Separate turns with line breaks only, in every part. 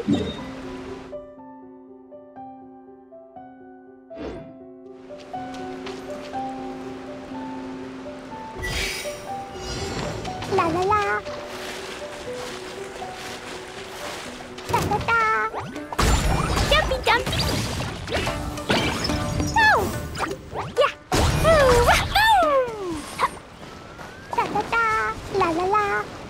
ลาลาลาตาตาตาจัมปี้จัมปี้โอ้ยะฮู้ว้าวตาตาตาลาลาลา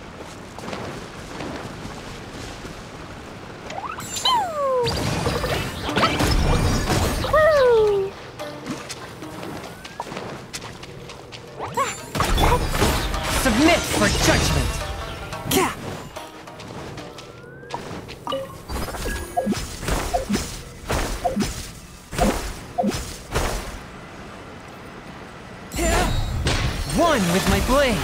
Submit for judgment. Gah! One with my blade.